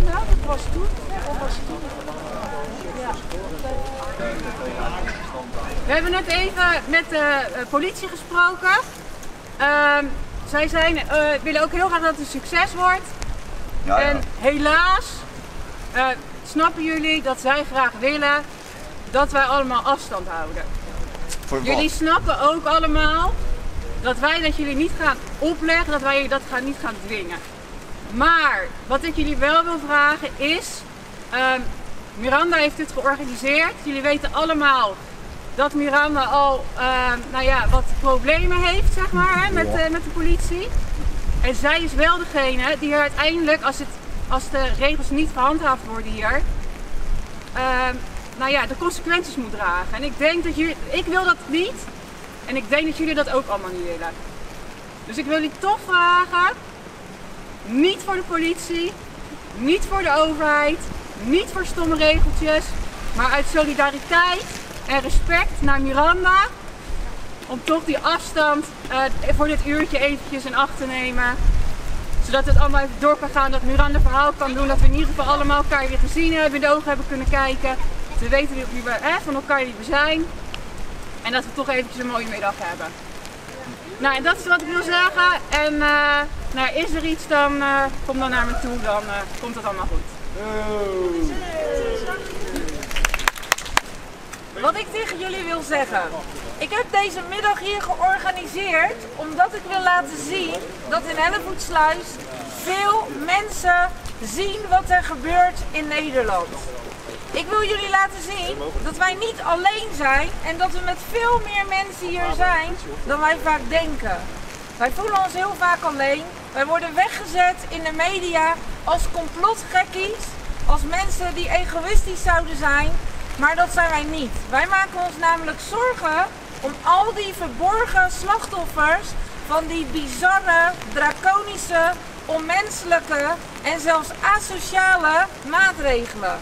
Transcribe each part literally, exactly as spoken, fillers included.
dat? Dat was toen? Dat was toen. Ja. We hebben net even met de politie gesproken. Uh, zij zijn, uh, willen ook heel graag dat het een succes wordt. Ja, ja. En helaas uh, snappen jullie dat zij graag willen dat wij allemaal afstand houden. Voor jullie wat? Snappen ook allemaal dat wij dat jullie niet gaan opleggen, dat wij jullie dat gaan, niet gaan dwingen. Maar wat ik jullie wel wil vragen is, uh, Miranda heeft dit georganiseerd. Jullie weten allemaal dat Miranda al uh, nou ja, wat problemen heeft, zeg maar, hè, met, uh, met de politie. En zij is wel degene die uiteindelijk, als, het, als de regels niet gehandhaafd worden hier, uh, nou ja, de consequenties moet dragen. En ik denk dat jullie, ik wil dat niet. En ik denk dat jullie dat ook allemaal niet willen. Dus ik wil jullie toch vragen, niet voor de politie, niet voor de overheid, niet voor stomme regeltjes, maar uit solidariteit en respect naar Miranda, om toch die afstand uh, voor dit uurtje eventjes in acht te nemen. Zodat het allemaal even door kan gaan, dat Miranda een verhaal kan doen, dat we in ieder geval allemaal elkaar weer gezien hebben, in de ogen hebben kunnen kijken. We weten wie we, eh, van elkaar wie we zijn. En dat we toch eventjes een mooie middag hebben. Nou, en dat is wat ik wil zeggen. En uh, nou, is er iets, dan uh, kom dan naar me toe, dan uh, komt het allemaal goed. Oh. Wat ik tegen jullie wil zeggen. Ik heb deze middag hier georganiseerd omdat ik wil laten zien dat in Hellevoetsluis veel mensen zien wat er gebeurt in Nederland. Ik wil jullie laten zien dat wij niet alleen zijn en dat we met veel meer mensen hier zijn dan wij vaak denken. Wij voelen ons heel vaak alleen. Wij worden weggezet in de media als complotgekkies, als mensen die egoïstisch zouden zijn. Maar dat zijn wij niet. Wij maken ons namelijk zorgen om al die verborgen slachtoffers van die bizarre, draconische, onmenselijke en zelfs asociale maatregelen.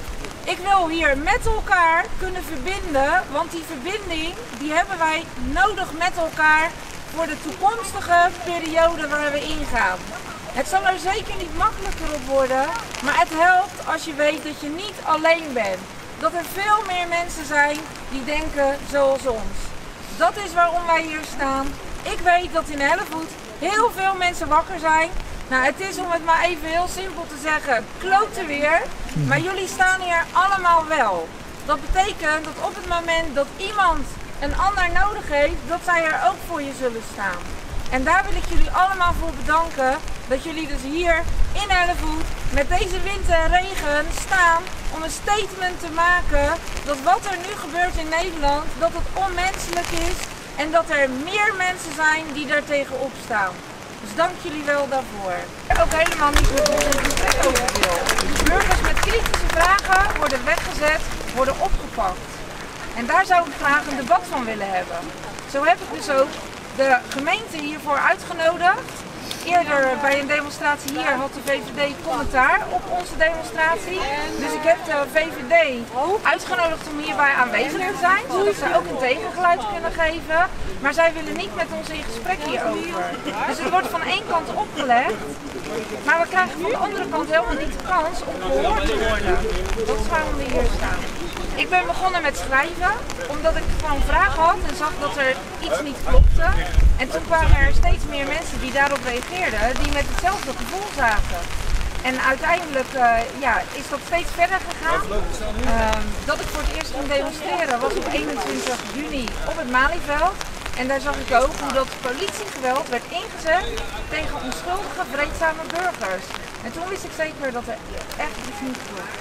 Ik wil hier met elkaar kunnen verbinden, want die verbinding die hebben wij nodig met elkaar voor de toekomstige periode waar we ingaan. Het zal er zeker niet makkelijker op worden, maar het helpt als je weet dat je niet alleen bent. Dat er veel meer mensen zijn die denken zoals ons. Dat is waarom wij hier staan. Ik weet dat in Hellevoet heel veel mensen wakker zijn. Nou, het is, om het maar even heel simpel te zeggen, klote weer. Maar jullie staan hier allemaal wel. Dat betekent dat op het moment dat iemand een ander nodig heeft, dat zij er ook voor je zullen staan. En daar wil ik jullie allemaal voor bedanken. Dat jullie dus hier in Hellevoet met deze wind en regen staan om een statement te maken dat wat er nu gebeurt in Nederland, dat het onmenselijk is en dat er meer mensen zijn die daar tegenop staan. Dus dank jullie wel daarvoor. Ook helemaal niet met ons in gesprek over wil. Burgers met kritische vragen worden weggezet, worden opgepakt. En daar zou ik graag een debat van willen hebben. Zo heb ik dus ook de gemeente hiervoor uitgenodigd. Eerder bij een demonstratie hier had de V V D commentaar op onze demonstratie. Dus ik heb de V V D uitgenodigd om hierbij aanwezig te zijn, zodat zij ook een tegengeluid kunnen geven. Maar zij willen niet met ons in gesprek hierover. Dus het wordt van één kant opgelegd, maar we krijgen van de andere kant helemaal niet de kans om gehoord te worden. Dat is waarom we hier staan. Ik ben begonnen met schrijven, omdat ik gewoon vragen had en zag dat er iets niet klopte. En toen kwamen er steeds meer mensen die daarop reageerden, die met hetzelfde gevoel zaten. En uiteindelijk uh, ja, is dat steeds verder gegaan. Uh, dat ik voor het eerst ging demonstreren was op eenentwintig juni op het Malieveld. En daar zag ik ook hoe dat politiegeweld werd ingezet tegen onschuldige, vreedzame burgers. En toen wist ik zeker dat er echt iets niet klopt.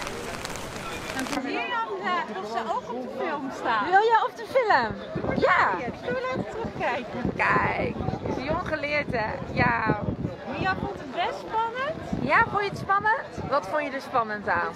Miranda, of ze ook op de film staan. Wil jij op de film? Ja! Zullen we laten terugkijken? Kijk, is jong geleerd hè? Ja. Mia vond het best spannend. Ja, vond je het spannend? Wat vond je er spannend aan?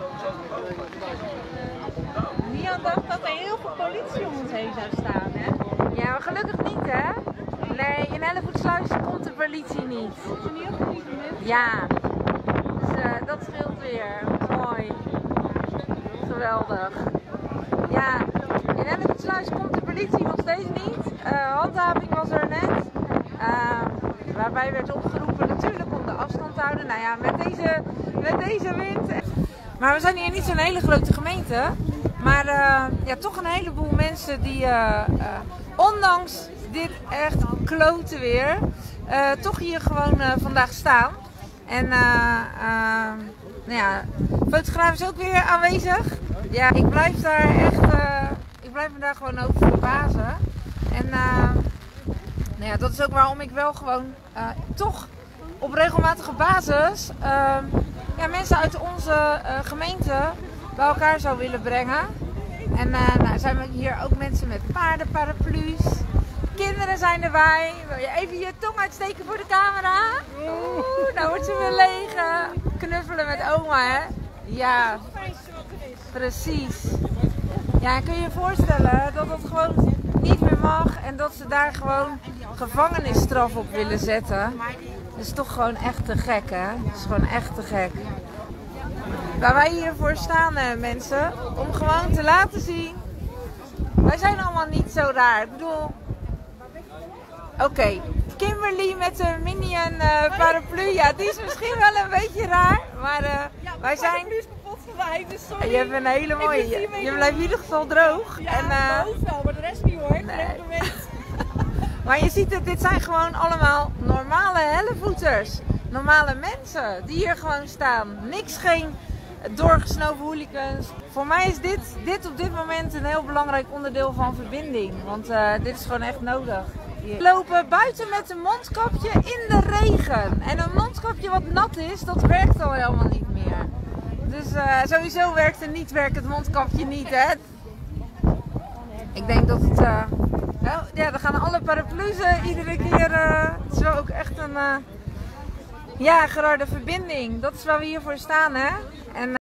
Mia dacht dat er heel veel politie om ons heen zou staan, hè? Ja, maar gelukkig niet hè? Nee, in Hellevoetsluis komt de politie niet. Ze zijn heel veel lieve mensen. Ja, dus uh, dat scheelt weer. Mooi. Geweldig. Ja, in Hellevoetsluis komt de politie nog steeds niet. Uh, handhaving was er net. Uh, waarbij werd opgeroepen natuurlijk om de afstand houden. Nou ja, met deze, met deze wind. Maar we zijn hier niet zo'n hele grote gemeente. Maar uh, ja, toch een heleboel mensen die, uh, uh, ondanks dit echt klote weer, uh, toch hier gewoon uh, vandaag staan. En uh, uh, nou ja, fotograaf is ook weer aanwezig. Ja, ik blijf daar echt, uh, ik blijf me daar gewoon over verbazen. En uh, nou ja, dat is ook waarom ik wel gewoon uh, toch op regelmatige basis uh, ja, mensen uit onze uh, gemeente bij elkaar zou willen brengen. En uh, nou, zijn we hier ook mensen met paardenparaplu's. Kinderen zijn erbij. Wil je even je tong uitsteken voor de camera? Oeh, nou wordt ze weer leeg. Knuffelen met oma, hè? Ja, precies. Ja, kun je je voorstellen dat dat gewoon niet meer mag en dat ze daar gewoon gevangenisstraf op willen zetten? Dat is toch gewoon echt te gek, hè? Dat is gewoon echt te gek. Waar wij hiervoor staan, hè, mensen, om gewoon te laten zien, wij zijn allemaal niet zo raar. Ik bedoel, oké, okay. Kimberly met de Minion uh, paraplu, ja, die is misschien wel een beetje raar, maar uh, ja, wij zijn... is kapot gewijd, dus sorry. Je hebt een hele mooie, je, je blijft in ieder geval droog. Ja, en, uh, boven wel, maar de rest niet hoor. Nee. Maar je ziet het, dit zijn gewoon allemaal normale hellevoeters. Normale mensen die hier gewoon staan. Niks, geen doorgesnoven hooligans. Voor mij is dit, dit op dit moment een heel belangrijk onderdeel van verbinding. Want uh, dit is gewoon echt nodig. We lopen buiten met een mondkapje in de regen. En een mondkapje wat nat is, dat werkt al helemaal niet meer. Dus uh, sowieso werkt een niet werkend mondkapje niet, hè. Ik denk dat het... Uh, oh, ja, dan gaan alle paraplu's uh, iedere keer... Uh, het is wel ook echt een... Uh, ja, gerarde verbinding. Dat is waar we hiervoor staan, hè. En,